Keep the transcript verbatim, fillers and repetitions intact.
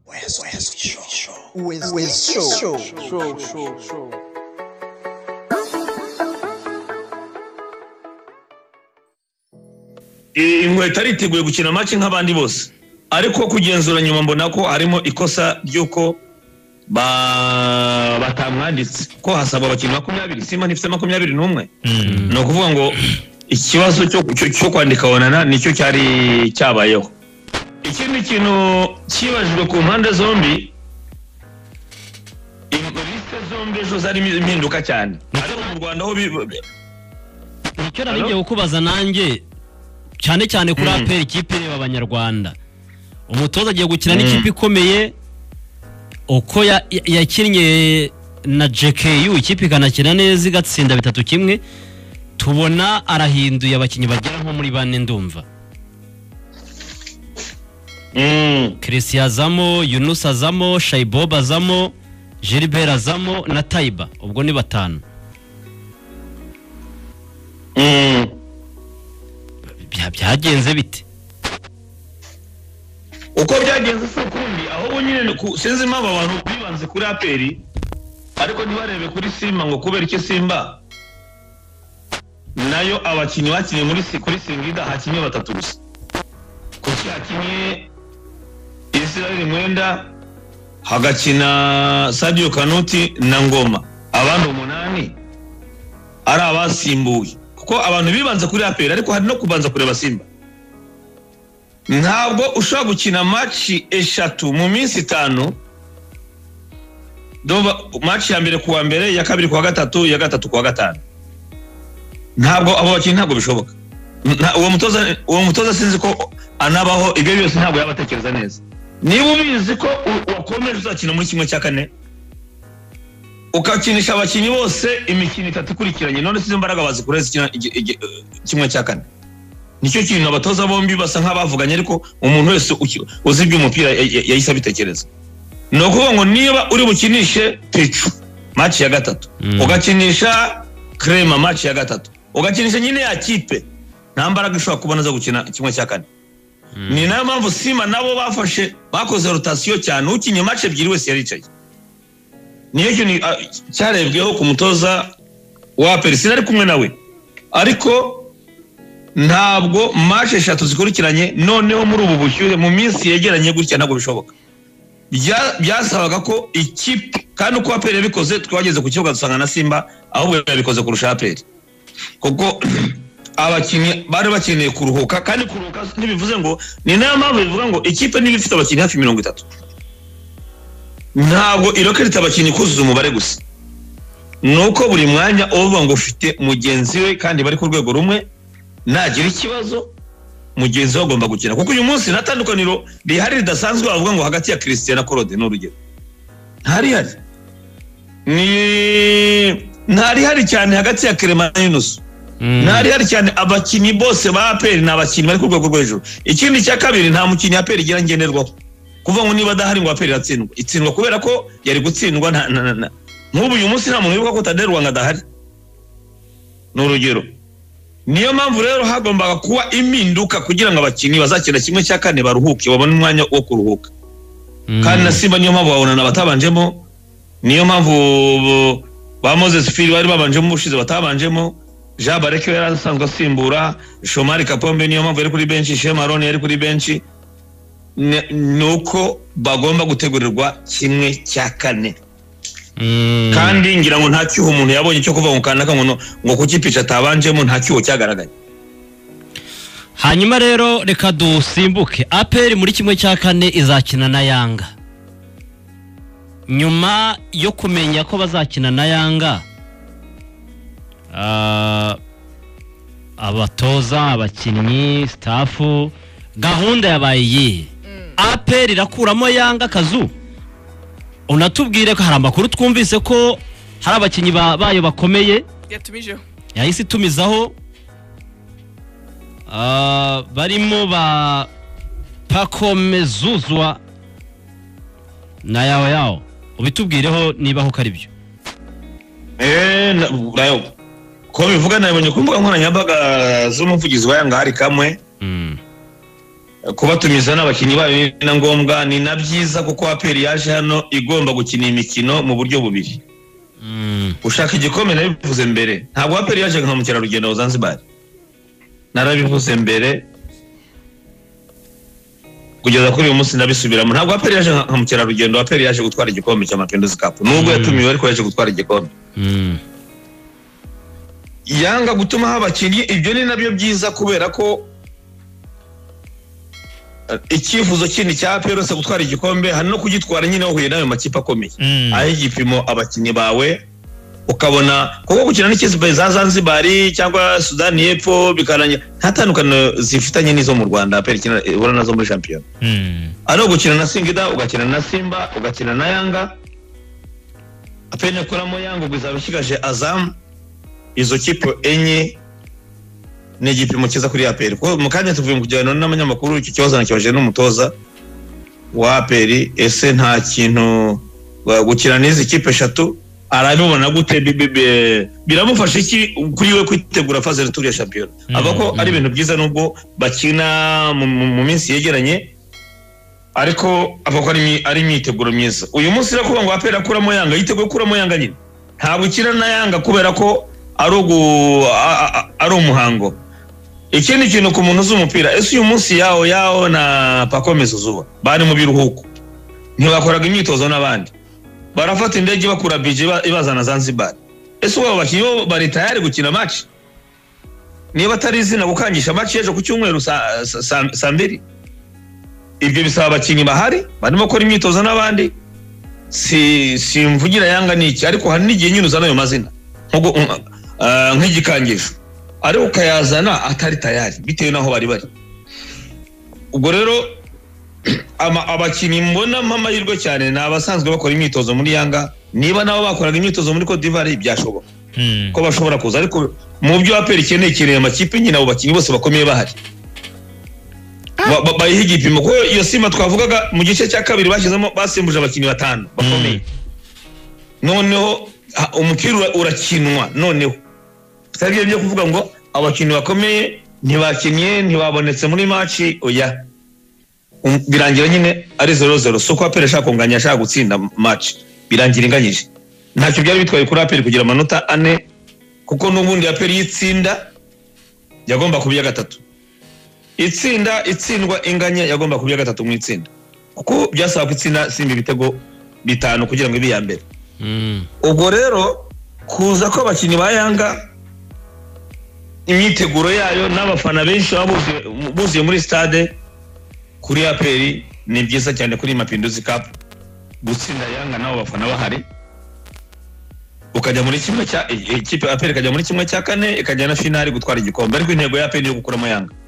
West West Show. West West Show. Show show show. Inkweto ariteguye gukina match nk'abandi bose, ariko kugenzura nyuma mbona ko harimo ikosa ryuko ba batamwanditse ko hasaba abakinnyi makumyabiri Simba nifite makumyabiri n'umwe. No kuvuga ngo ikibazo cyo cyo kwandika Onana nicyo cyari cyabayeho. Ikindi kintu kibajwe ku mpande zombi, liste zombi zo zari impinduka cyane. Ariko mu Rwanda ho nicyo nabigiye kukubaza nanjye cyane cyane kuri A P R ikipe reba abanyarwanda. Umutoza agiye gukina n'ikipe ikomeye uko yakinnye na J K U, ikipe ikanakina neza igatsinda bitatu kimwe, tubona arahinduye abakinnyi bagera nko muri bane ndumva. Mm. Christian azamo, Yunus azamo, Shaibob azamo, Gilbert azamo na Taiba, ubwo ni batanu. Mm. Byagenze bite? Uko byagenze fukundi aho nyine sinzi impamvu abantu bibanze kuri A P R ariko ntibarebe kuri Simba ngo kubera iki Simba nayo abakinnyi bakinnye muri kuri Singida hakinnye batatu gusa. Kuki hakinnye Israel Mwenda, hagakina Sadio Kanuti na Ngoma, abandi umunani ari abasimbuye. Kuko abantu bibanze kuri A P R ariko hari no kubanza kureba Simba. Ntabwo ushobora gukina match eshatu mu minsi itanu, doba match ya mbere kuwa mbere, ya kabiri kuwa gatatu, ya gatatu kuwa gatanu. Ntabwo abo bakinnyi ntabwo bishoboka. Uwo mutoza uwo mutoza sinzi ko anabaho ibyo byose ntabwo yabatekereza neza. Niba ubizi ko wakomeje uzakina muri kimwe cya kane ukakinisha abakinnyi bose imikino itatu ikurikiranye, none sizo mbaraga bazikureza kimwe cya kane. Nicyo kintu abatoza bombi basa nk'abavuganye, ariko umuntu wese uzi iby'umupira yahise abitekereza. No kuvuga ngo niba uri bukinishe Pechu match ya gatatu, mm. ugakinisha Crema match ya gatatu, ugakinisha nyine ya kipe, nta mbaraga ishobora kubona zo gukina kimwe cya kane. Mm. Ni nayo mpamvu Simba nabo bafashe bakoze rotation cyane, ukinye match ebyiri wese yaricaye. Niyo kintu cyarebweho ku mutoza wa A P R, sinari kumwe nawe, ariko ntabwo match eshatu zikurikiranye noneho muri ubu bushyuhe mu minsi yegeranye gutya ntabwo bishoboka. Byasabaga ko ikipe, kandi uko A P R yabikoze twageze ku kibuga dusanga na Simba ahubwo yabikoze kurusha A P R, kuko abakinnyi bari bakeneye kuruhuka, kandi kuruhuka ntibivuze ngo ni nayo mpamvu bivuga ngo ikipe niba ifite abakinnyi hafi mirongo itatu ntabwo irokerita abakinnyi kuzuza umubare gusa, nuko buri mwanya uvuga ngo ufite mugenzi we kandi bari ku rwego rumwe, nagira ikibazo mugenzi we agomba gukina. Kuko uyu munsi natandukaniro rihari ridasanzwe bavuga ngo hagati ya Christian na Claude n'urugero ntari hari, ni ntari hari cyane hagati ya Clement na Yunus, ntari hari cyane. Abakinnyi bose ba A P R n'abakinnyi bari ku rwego rwo hejuru. Ikindi cya kabiri, nta mukinnyi A P R igira ngenderwaho kuvuga ngo niba dahari ngo A P R yatsindwa, itsindwa kubera ko yari gutsindwa. Nk'ubu uyu munsi nta muntu wibuka ko Tadei Rwanga adahari n'urugero. Niyo mpamvu rero hagombaga kuba impinduka kugira ngo abakinnyi bazakina kimwe cya kane baruhuke, babone umwanya wo kuruhuka. Mm. Kandi na Simba niyo mpamvu babonana batabanjemo, niyo mpamvu ba Moses Fili bari babanjemo bushize batabanjemo, Jean Bareke yari asanzwe asimbura, Shomari Kapombe niyo mpamvu yari kuri bench, Shemarone yari kuri bench. Nuko bagomba gutegurirwa kimwe cya kane. Mm. Kandi ngira ngo nta cyuho umuntu yabonye cyo kuva mu kanaka ngo ngo kukipica tabanjemo, nta cyuho cyagaragaye. Hanyuma rero reka dusimbuke. A P R muri kimwe cya kane izakina na Yanga. Nyuma yo kumenya ko bazakina na Yanga, uh, abatoza, abakinnyi, staff, gahunda yabaye ye. Mm. A P R irakuramo Yanga kazu. Unatubwire ko hari amakuru twumvise ko hari abakinnyi bayo bakomeye yatumijeho, yahise itumizaho, uh, barimo ba Pacome Zouzoua na Yao Yao. Ubitubwireho niba ho kari byo. Eh nayo ko bivuga nabonye ku mbuga nkoranyambaga z'umuvugizi wa Yanga hari kamwe. Mm. kubatumiza n'abakinnyi bayo ni na ngombwa, ni na byiza kuko A P R yaje hano igomba gukina imikino mu buryo bubiri. Mm. Ushaka igikombe nabivuze mbere, ntabwo A P R yaje nka mukerarugendo wa Zanzibar, narabivuze mbere kugeza kuri uyu munsi ndabisubiramo, ntabwo A P R yaje nka mukerarugendo, A P R yaje gutwara igikombe cya Mapinduzi Cup, nubwo yatumiwe ariko yaje gutwara igikombe. Mm. Yanga gutuma abakinnyi, ibyo ni nabyo byiza kubera ko icyifuzo kindi cya A P R se gutwara igikombe hano kugitwara nyine wahuye nayo makipe akomeye. Mm. Aho igipimo abakinnyi bawe ukabona kuko gukina n'ikipe za Zanzibar cyangwa Sudani y'Epfo bikaranya nta tandukano zifitanye n'izo mu Rwanda A P R ikina ubona nazo muri champion. Mm. Ano gukina na Singida, ugakina na Simba, ugakina na Yanga. A P R yakoramo Yanga ubizabishigaje Azam, izo kipe enye ni igipimo kiza kuri A P R. Ko mu kanya tuvuye mu kujyana n'abanyamakuru iki kibazo nakibaje n'umutoza wa A P R, ese nta kintu gukina n'izi kipe eshatu arabibona gute, biramufasha iki kuri we kwitegura phase retour ya champion. Mm. Abako ari ibintu byiza nubwo bakina mu minsi yegeranye, ariko abako ari ari imyiteguro myiza. Uyu munsi rero kuba ngo A P R akuramo Yanga, yiteguye kuramo Yanga nyine, ntabwo ukina na Yanga kubera ko ari ugu ari umuhango. Ikindi kintu ku muntu z'umupira, ese uyu munsi yawo yawo na Pacome Zouzoua bari mu biruhuko, ntibakoraga imyitozo n'abandi, barafata indege bakura budget ibazana Zanzibar. Ese uwo bakinnyi bari tayari gukina match? Niba atari izina gukangisha match ejo ku cyumweru saa mbiri, ibyo bisaba abakinnyi bahari barimo gukora imyitozo n'abandi. Si simvugira Yanga niki, ariko hari n'igihe nyine uzana ayo mazina nk'igikangisho ariko ukayazana atari tayari bitewe naho bari bari. Ubwo rero abakinnyi mbona amahirwe cyane ni abasanzwe bakora imyitozo muri Yanga, niba nabo bakoraga imyitozo muri Cote d'Ivoire byashoboka ko bashobora kuza, ariko mu byo A P R ikeneye ikeneye amakipe nyine abo bakinnyi bose bakomeye bahari bayiha igipimo. Ko iyo Simba twavugaga mu gice cya kabiri bashyizemo basimbuje abakinnyi batanu bakomeye, noneho umupira urakinwa, noneho bitari byo kuvuga ngo abakinnyi bakomeye ntibakinnye ntibabonetse muri match, oya birangira nyine ari zero zero. So ko A P R ashaka kunganya, ashaka gutsinda match, birangira inganyije. Ntacyo byari bitwaye kuri A P R kugira amanota ane, kuko n'ubundi A P R yitsinda yagomba kuba iya gatatu, itsinda itsindwa inganya yagomba kuba iya gatatu mu itsinda, kuko byasaba gutsinda Simba ibitego bitanu kugira ngo ibe iya mbere. Mm. Ubwo rero kuza ko abakinnyi ba Yanga imyiteguro yayo n'abafana benshi babuziye muri stade kuri A P R ni byiza cyane kuri Mapinduzi Cup. Gutsinda Yanga nabo bafana bahari, ukajya muri kimwe cya ikipe A P R ikajya muri kimwe cya kane, ikajya na finali gutwara igikombe, ariko intego ya A P R yo gukuramo Yanga.